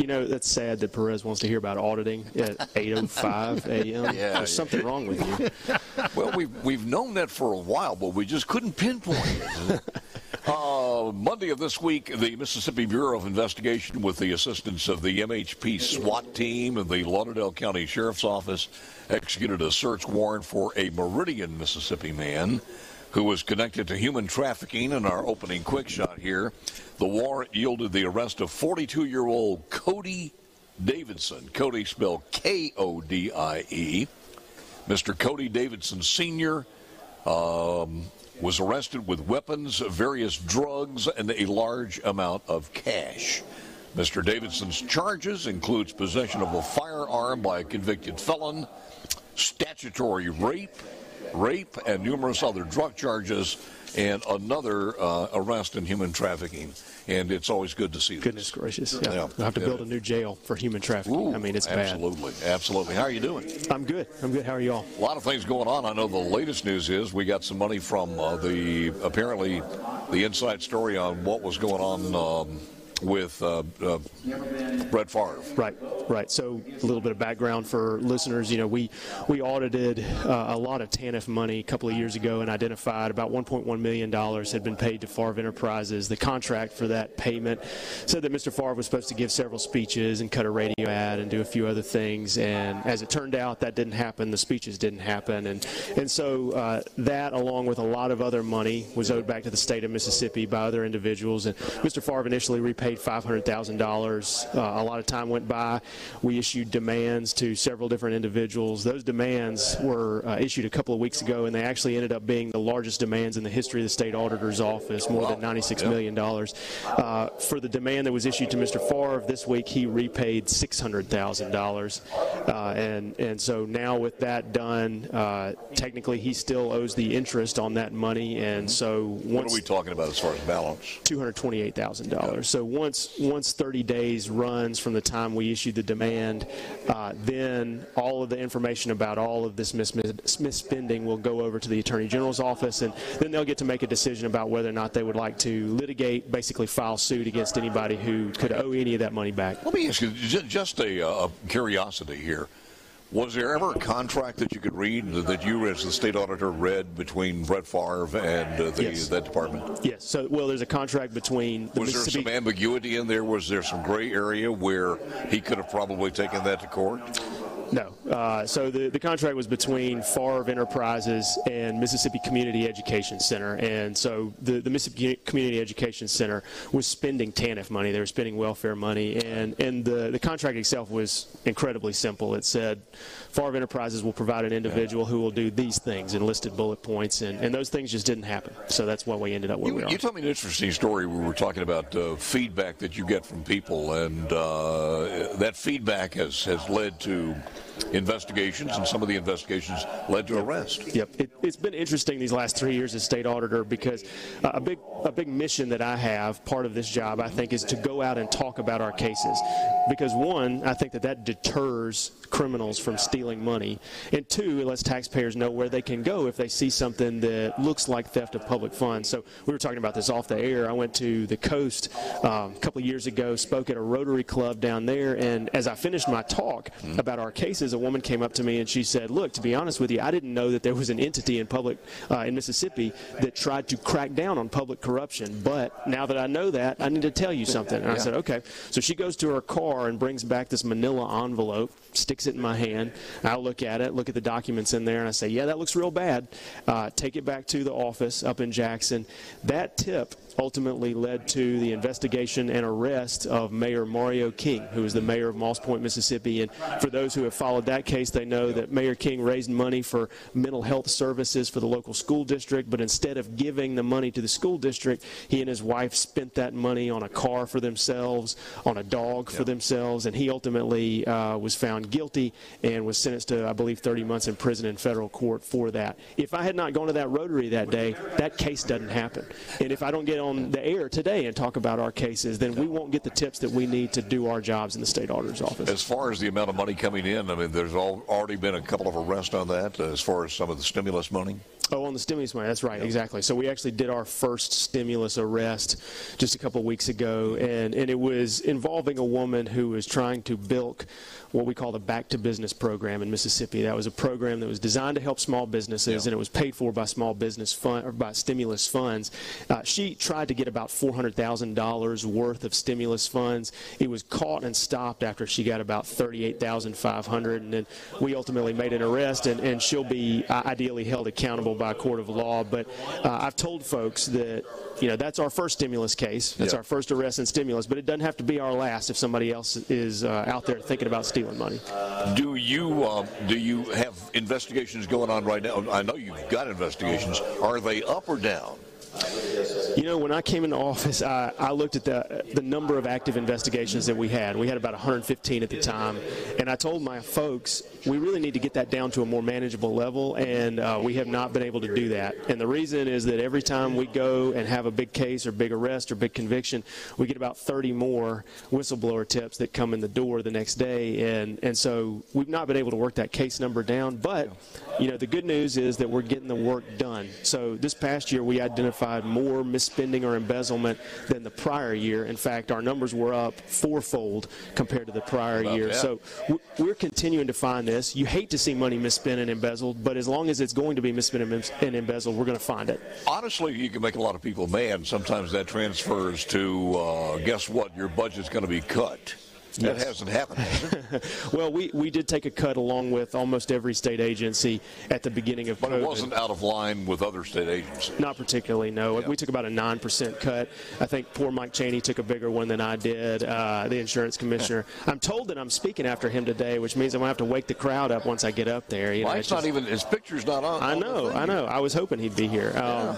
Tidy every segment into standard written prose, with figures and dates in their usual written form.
You know, that's sad that Perez wants to hear about auditing at 8:05 a.m. There's something wrong with you. Well, we've known that for a while, but we just couldn't pinpoint it. Monday of this week, the Mississippi Bureau of Investigation, with the assistance of the MHP SWAT team and the Lauderdale County Sheriff's Office, executed a search warrant for a Meridian, Mississippi man who was connected to human trafficking. In our opening quick shot here, the warrant yielded the arrest of 42-year-old Cody Davidson. Cody spelled K-O-D-I-E. Mr. Cody Davidson Sr. Was arrested with weapons, various drugs, and a large amount of cash. Mr. Davidson's charges includes possession of a firearm by a convicted felon, statutory rape, and numerous other drug charges, and another arrest in human trafficking. And it's always good to see this. Goodness gracious. Yeah. We'll have to build a new jail for human trapficking. Ooh, I mean, it's absolutely, bad. Absolutely. How are you doing? I'm good. How are you all? A lot of things going on. I know the latest news is we got some money from apparently the inside story on what was going on with Brett Favre. Right. So a little bit of background for listeners. You know, we audited a lot of TANF money a couple of years ago and identified about $1.1 million had been paid to Favre Enterprises. The contract for that payment said that Mr. Favre was supposed to give several speeches and cut a radio ad and do a few other things. And as it turned out, that didn't happen. The speeches didn't happen. And so that, along with a lot of other money, was owed back to the state of Mississippi by other individuals. And Mr. Favre initially repaid $500,000. A lot of time went by. We issued demands to several different individuals. Those demands were issued a couple of weeks ago, and they actually ended up being the largest demands in the history of the state auditor's office, more than $96 million. For the demand that was issued to Mr. Favre this week, he repaid $600,000. And so now with that done, technically he still owes the interest on that money. And so what are we talking about as far as balance? $228,000. So once 30 days runs from the time we issued the demand, then all of the information about all of this misspending will go over to the Attorney General's office, and then they'll get to make a decision about whether or not they would like to litigate, basically file suit against anybody who could owe any of that money back. Let me ask you just a curiosity here. Was there ever a contract that you could read that you, as the state auditor, read between Brett Favre and that department? Yes. So, well, there's a contract between the Was there some ambiguity in there? Was there some gray area where he could have probably taken that to court? No. So the contract was between Favre Enterprises and Mississippi Community Education Center. And so the Mississippi Community Education Center was spending TANF money. They were spending welfare money. And the contract itself was incredibly simple. It said Favre Enterprises will provide an individual who will do these things and listed bullet points. And those things just didn't happen. So that's why we ended up where we are. You told me an interesting story. We were talking about feedback that you get from people. And that feedback has led to investigations, and some of the investigations led to arrest. Yep. It's been interesting these last 3 years as state auditor, because a big mission that I have, part of this job, I think, is to go out and talk about our cases. Because one, I think that deters criminals from stealing money, and two, it lets taxpayers know where they can go if they see something that looks like theft of public funds. So we were talking about this off the air. I went to the coast a couple of years ago, spoke at a Rotary Club down there, and as I finished my talk about our cases, a woman came up to me and she said, look, to be honest with you, I didn't know that there was an entity in in Mississippi that tried to crack down on public corruption, but now that I know that, I need to tell you something. And I said, okay. So she goes to her car and brings back this manila envelope, sticks it in my hand. I look at it, look at the documents in there, and I say, yeah, that looks real bad. Take it back to the office up in Jackson. That tip ultimately led to the investigation and arrest of Mayor Mario King, who is the mayor of Moss Point, Mississippi. And for those who have followed that case, they know that Mayor King raised money for mental health services for the local school district, but instead of giving the money to the school district, he and his wife spent that money on a car for themselves, on a dog for themselves, and he ultimately was found guilty and was sentenced to, I believe, 30 months in prison in federal court for that. If I had not gone to that Rotary that day, that case doesn't happen. And if I don't get on the air today and talk about our cases, then we won't get the tips that we need to do our jobs in the state auditor's office. As far as the amount of money coming in, I mean, there's already been a couple of arrests on that as far as some of the stimulus money. Oh, on the stimulus money, that's right, yep. Exactly. So we actually did our first stimulus arrest just a couple of weeks ago, and it was involving a woman who was trying to bilk what we call the Back to Business program in Mississippi. That was a program that was designed to help small businesses, and it was paid for by small business fund or by stimulus funds. She tried to get about $400,000 worth of stimulus funds. It was caught and stopped after she got about $38,500, and then we ultimately made an arrest, and she'll be ideally held accountable by a court of law. But I've told folks that, you know, that's our first stimulus case. That's our first arrest in stimulus, but it doesn't have to be our last if somebody else is out there thinking about stealing money. Do you have investigations going on right now? I know you've got investigations. Are they up or down? You know, when I came into office, I looked at the number of active investigations that we had. We had about 115 at the time, and I told my folks, we really need to get that down to a more manageable level, and we have not been able to do that. And the reason is that every time we go and have a big case or big arrest or big conviction, we get about 30 more whistleblower tips that come in the door the next day, and so we've not been able to work that case number down. But, you know, the good news is that we're getting the work done. So this past year, we identified more misspending or embezzlement than the prior year. In fact, our numbers were up fourfold compared to the prior year. Yeah. So we're continuing to find this. You hate to see money misspent and embezzled, but as long as it's going to be misspent and embezzled, we're going to find it. Honestly, you can make a lot of people mad. Sometimes that transfers to, guess what, your budget's going to be cut. That hasn't happened, has it? Well, we did take a cut along with almost every state agency at the beginning of COVID. But it wasn't out of line with other state agencies. Not particularly, no. Yeah. We took about a 9% cut. I think poor Mike Chaney took a bigger one than I did, the insurance commissioner. I'm told that I'm speaking after him today, which means I'm going to have to wake the crowd up once I get up there. You know, Mike's not even, his picture's not on. I know. I was hoping he'd be here.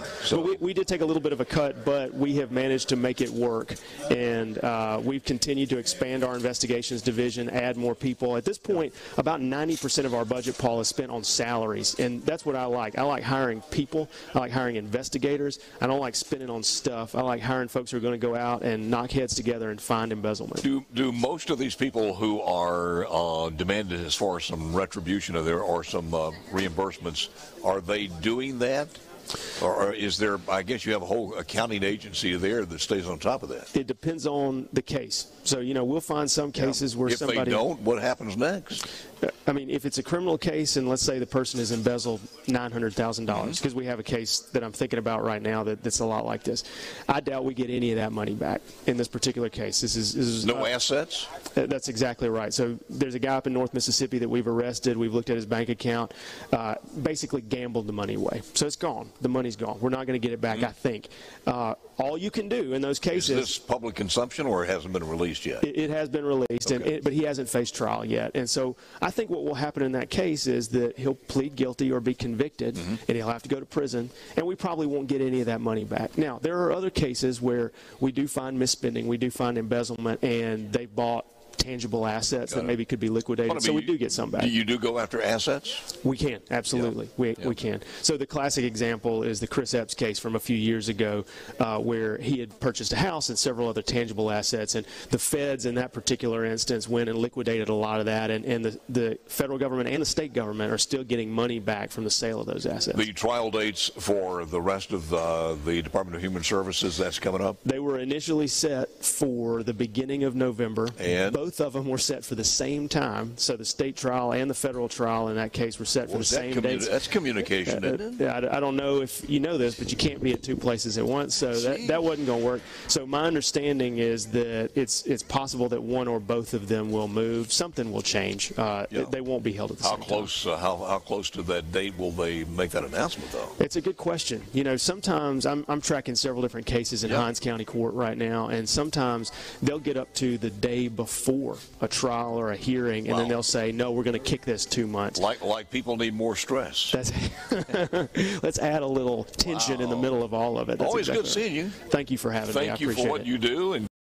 So we did take a little bit of a cut, but we have managed to make it work. And we've continued to expand our investigations division, add more people. At this point, about 90% of our budget, Paul, is spent on salaries, and that's what I like. I like hiring people. I like hiring investigators. I don't like spending on stuff. I like hiring folks who are going to go out and knock heads together and find embezzlement. Do most of these people who are demanded as far as some retribution or some reimbursements, are they doing that? Or is there, I guess you have a whole accounting agency there that stays on top of that? It depends on the case. So, you know, we'll find some cases where somebody... If they don't, what happens next? I mean, if it's a criminal case and let's say the person has embezzled $900,000, because we have a case that I'm thinking about right now that's a lot like this, I doubt we get any of that money back in this particular case. This is no assets? That's exactly right. So there's a guy up in North Mississippi that we've arrested. We've looked at his bank account, basically gambled the money away. So it's gone. The money's gone. We're not going to get it back, I think. All you can do in those cases... Is this public consumption or it hasn't been released yet? It has been released, okay. But he hasn't faced trial yet. And so I think what will happen in that case is that he'll plead guilty or be convicted, and he'll have to go to prison, and we probably won't get any of that money back. Now, there are other cases where we do find misspending, we do find embezzlement, and they bought tangible assets that maybe could be liquidated. So we do get some back. You do go after assets? We can, absolutely. We can. So the classic example is the Chris Epps case from a few years ago where he had purchased a house and several other tangible assets, and the feds in that particular instance went and liquidated a lot of that, and the federal government and the state government are still getting money back from the sale of those assets. The trial dates for the rest of the Department of Human Services, that's coming up? They were initially set for the beginning of November. And? Both of them were set for the same time. So the state trial and the federal trial in that case were set for the same dates. That's communication, isn't it? I don't know if you know this, but you can't be at two places at once. So that wasn't going to work. So my understanding is that it's possible that one or both of them will move. Something will change. They won't be held at the same time. How close to that date will they make that announcement, though? It's a good question. You know, sometimes I'm tracking several different cases in Hinds County Court right now, and sometimes they'll get up to the day before a trial or a hearing, and then they'll say, no, we're going to kick this 2 months. Like people need more stress. Let's add a little tension in the middle of all of it. That's Always exactly good seeing you. Thank you for having me. I appreciate it. Thank you for what you do. And